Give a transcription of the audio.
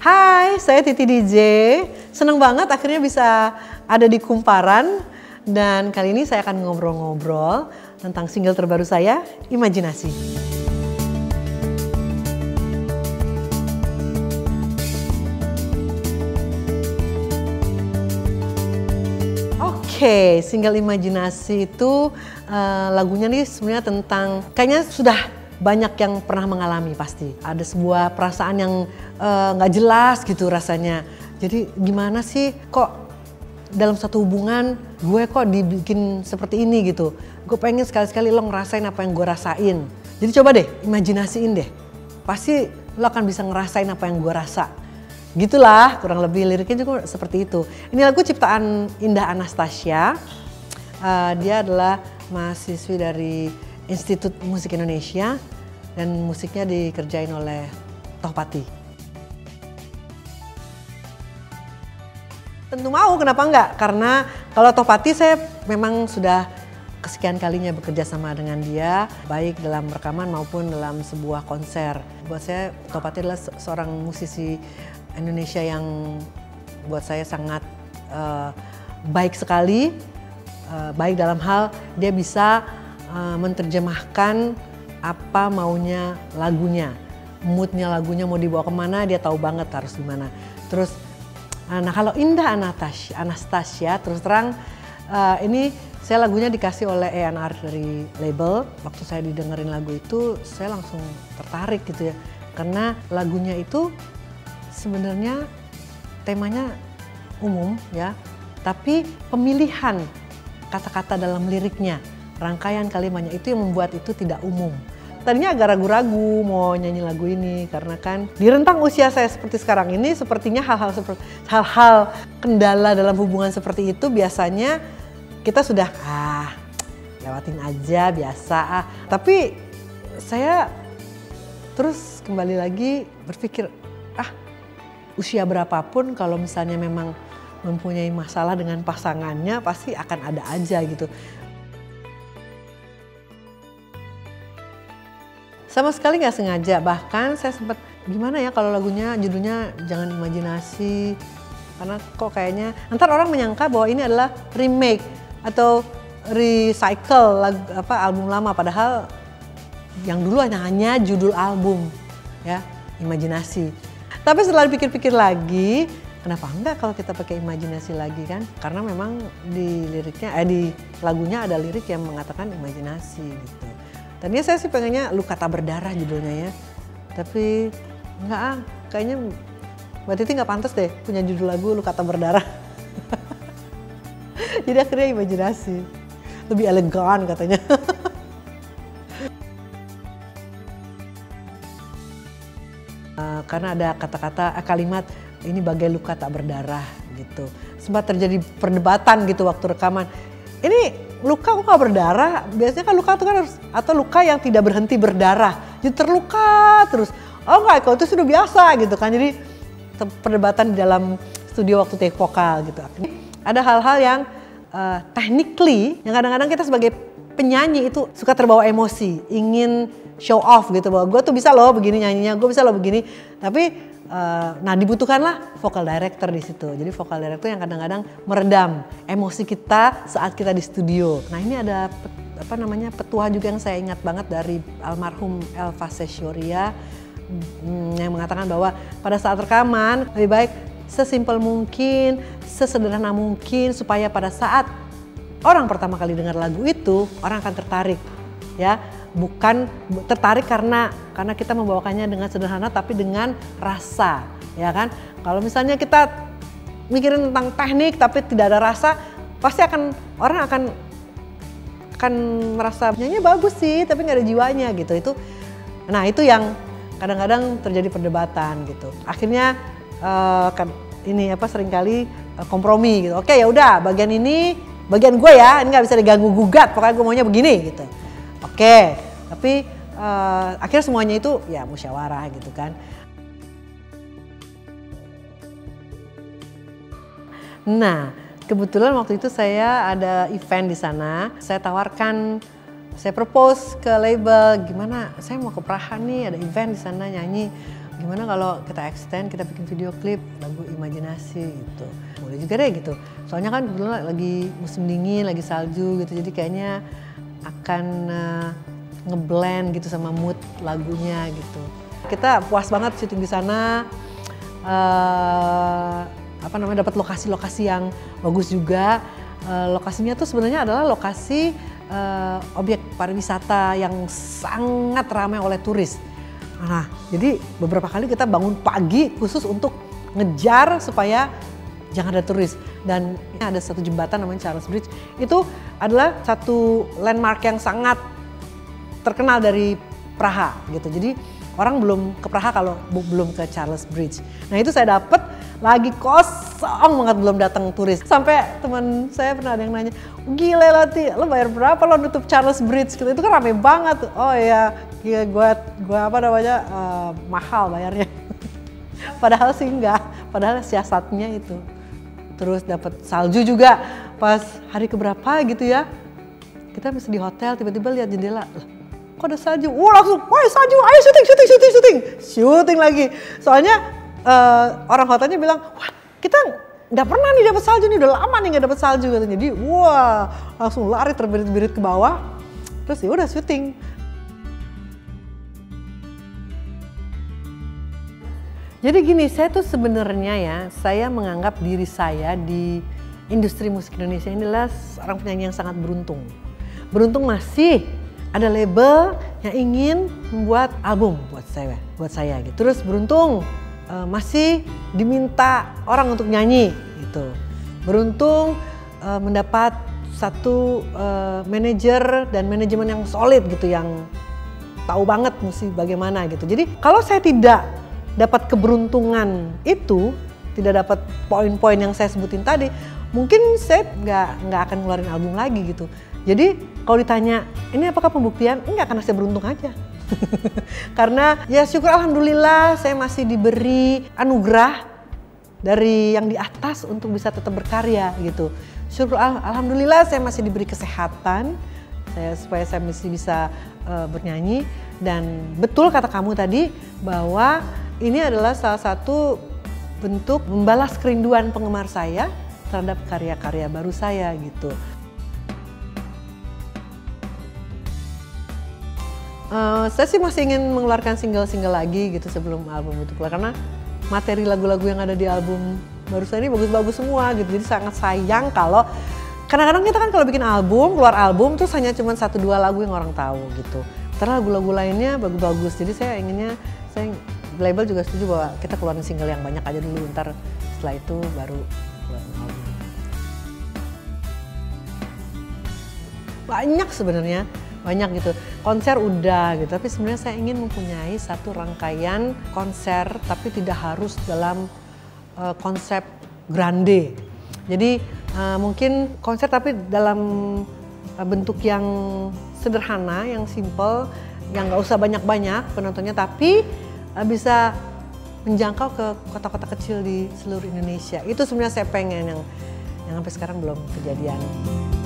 Hai, saya Titi DJ. Seneng banget akhirnya bisa ada di Kumparan. Dan kali ini saya akan ngobrol-ngobrol tentang single terbaru saya, Imajinasi. Oke, single Imajinasi itu lagunya nih sebenarnya tentang, kayaknya sudah banyak yang pernah mengalami pasti. Ada sebuah perasaan yang nggak jelas gitu rasanya. Jadi gimana sih kok dalam satu hubungan gue kok dibikin seperti ini gitu. Gue pengen sekali-sekali lo ngerasain apa yang gue rasain. Jadi coba deh imajinasiin deh. Pasti lo akan bisa ngerasain apa yang gue rasa. Gitulah kurang lebih liriknya juga seperti itu. Ini lagu ciptaan Indah Anastasia. Dia adalah mahasiswi dari Institut Musik Indonesia dan musiknya dikerjain oleh Tohpati. Tentu mau, kenapa enggak? Karena kalau Tohpati saya memang sudah kesekian kalinya bekerja sama dengan dia, baik dalam rekaman maupun dalam sebuah konser. Buat saya Tohpati adalah seorang musisi Indonesia yang buat saya sangat baik sekali, baik dalam hal dia bisa menerjemahkan apa maunya lagunya, moodnya lagunya mau dibawa kemana dia tahu banget harus gimana. Terus, nah kalau Indah Anastasia terus terang ini saya lagunya dikasih oleh A&R dari label. Waktu saya didengerin lagu itu saya langsung tertarik gitu ya, karena lagunya itu sebenarnya temanya umum ya, tapi pemilihan kata-kata dalam liriknya, rangkaian kalimatnya itu yang membuat itu tidak umum. Tadinya agak ragu-ragu mau nyanyi lagu ini karena kan di rentang usia saya seperti sekarang ini sepertinya hal-hal kendala dalam hubungan seperti itu biasanya kita sudah lewatin aja biasa. Tapi saya terus kembali lagi berpikir usia berapapun kalau misalnya memang mempunyai masalah dengan pasangannya pasti akan ada aja gitu. Sama sekali nggak sengaja, bahkan saya sempat gimana ya kalau lagunya judulnya Jangan Imajinasi, karena kok kayaknya ntar orang menyangka bahwa ini adalah remake atau recycle album lama, padahal yang dulu hanya judul album ya, Imajinasi. Tapi setelah dipikir-pikir lagi, kenapa enggak kalau kita pakai imajinasi lagi kan? Karena memang di liriknya, di lagunya ada lirik yang mengatakan imajinasi gitu. Tadinya saya sih pengennya Luka Tak Berdarah judulnya ya. Tapi enggak kayaknya Mbak Titi nggak pantas deh punya judul lagu Luka Tak Berdarah. Jadi akhirnya imajinasi. Lebih elegan katanya. Karena ada kata-kata kalimat ini bagai luka tak berdarah gitu. Sempat terjadi perdebatan gitu waktu rekaman. Ini luka kok gak berdarah? Biasanya kan luka itu kan harus, atau luka yang tidak berhenti berdarah. Jadi terluka terus. Oh enggak, kalau itu sudah biasa gitu kan. Jadi perdebatan di dalam studio waktu take vokal gitu. Ada hal-hal yang technically yang kadang-kadang kita sebagai penyanyi itu suka terbawa emosi, ingin show off gitu bahwa gue tuh bisa loh begini nyanyinya, gue bisa loh begini. Tapi dibutuhkanlah vocal director di situ. Jadi vocal director yang kadang-kadang meredam emosi kita saat kita di studio. Nah ini ada petuah juga yang saya ingat banget dari almarhum Elva Sessioria yang mengatakan bahwa pada saat rekaman lebih baik sesimpel mungkin, sesederhana mungkin supaya pada saat orang pertama kali dengar lagu itu orang akan tertarik ya. Bukan tertarik karena kita membawakannya dengan sederhana tapi dengan rasa ya kan. Kalau misalnya kita mikirin tentang teknik tapi tidak ada rasa, pasti orang akan merasa nyanyi bagus sih tapi nggak ada jiwanya gitu. Itu yang kadang-kadang terjadi perdebatan gitu. Akhirnya seringkali kompromi gitu. Oke ya udah bagian ini bagian gue ya, ini nggak bisa diganggu gugat, pokoknya gue maunya begini gitu. Oke, tapi akhirnya semuanya itu ya musyawarah gitu kan. Nah, kebetulan waktu itu saya ada event di sana. Saya tawarkan, saya propose ke label, gimana? Saya mau ke Praha nih, ada event di sana nyanyi. gimana kalau kita extend, kita bikin video klip lagu Imajinasi gitu. Boleh juga deh gitu. Soalnya kan kebetulan lagi musim dingin, lagi salju gitu, jadi kayaknya akan ngeblend gitu sama mood lagunya gitu. Kita puas banget syuting di sana, dapat lokasi-lokasi yang bagus juga. Lokasinya tuh sebenarnya adalah lokasi objek pariwisata yang sangat ramai oleh turis. Nah, jadi beberapa kali kita bangun pagi khusus untuk ngejar supaya jangan ada turis. Dan ada satu jembatan namanya Charles Bridge. Itu adalah satu landmark yang sangat terkenal dari Praha gitu. Jadi orang belum ke Praha kalau belum ke Charles Bridge. Nah, itu saya dapet lagi kosong banget, belum datang turis. Sampai teman saya pernah ada yang nanya, gila Lati, lo bayar berapa lo nutup Charles Bridge? Itu kan rame banget. Oh iya, gua mahal bayarnya. Padahal sih enggak, padahal siasatnya itu. Terus dapat salju juga pas hari keberapa gitu ya. Kita masih di hotel, tiba-tiba lihat jendela. Kok ada salju? Wah langsung, woi salju, ayo syuting lagi. Soalnya orang hotelnya bilang, wah kita nggak pernah nih dapat salju nih, udah lama nih nggak dapat salju katanya. Jadi wah langsung lari terbirit-birit ke bawah, terus ya udah syuting. Jadi gini, saya tuh sebenarnya ya, saya menganggap diri saya di industri musik Indonesia ini adalah seorang penyanyi yang sangat beruntung. Beruntung masih ada label yang ingin membuat album buat saya gitu. Terus beruntung masih diminta orang untuk nyanyi gitu. Beruntung mendapat satu manajer dan manajemen yang solid gitu, yang tahu banget mesti bagaimana gitu. Jadi kalau saya tidak dapat keberuntungan itu, tidak dapat poin-poin yang saya sebutin tadi, mungkin saya nggak akan ngeluarin album lagi gitu. Jadi kalau ditanya ini apakah pembuktian? Enggak, karena saya beruntung aja. Karena ya syukur alhamdulillah saya masih diberi anugerah dari yang di atas untuk bisa tetap berkarya gitu. Syukur alhamdulillah saya masih diberi kesehatan supaya saya masih bisa bernyanyi. Dan betul kata kamu tadi bahwa ini adalah salah satu bentuk membalas kerinduan penggemar saya terhadap karya-karya baru saya gitu. Saya sih masih ingin mengeluarkan single-single lagi gitu sebelum album itu keluar, karena materi lagu-lagu yang ada di album baru saya ini bagus-bagus semua gitu. Jadi sangat sayang kalau kadang-kadang kita kan kalau bikin album, keluar album terus hanya cuma 1-2 lagu yang orang tahu gitu. Karena lagu-lagu lainnya bagus-bagus. Jadi saya label juga setuju bahwa kita keluarin single yang banyak aja dulu, ntar setelah itu baru keluarin album. Banyak sebenarnya. Banyak gitu, konser udah gitu, tapi sebenarnya saya ingin mempunyai satu rangkaian konser tapi tidak harus dalam konsep grande. Jadi mungkin konser tapi dalam bentuk yang sederhana, yang simple, yang nggak usah banyak-banyak penontonnya, tapi bisa menjangkau ke kota-kota kecil di seluruh Indonesia. Itu sebenarnya saya pengen yang sampai sekarang belum kejadian.